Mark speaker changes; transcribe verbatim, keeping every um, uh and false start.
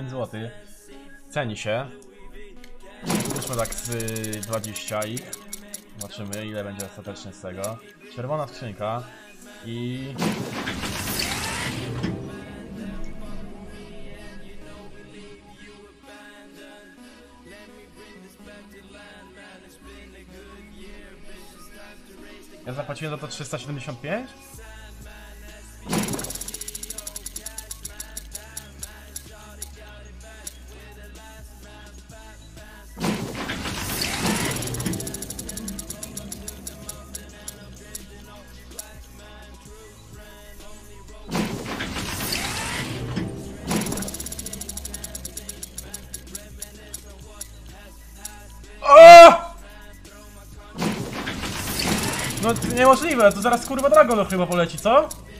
Speaker 1: złotych. Ceni się. Puszczmy tak z dwadzieścia ich. Zobaczymy, ile będzie ostatecznie z tego. Czerwona skrzynka. I... Ja zapłaciłem za to trzysta siedemdziesiąt pięć? No niemożliwe, to zaraz kurwa Dragon chyba poleci, co?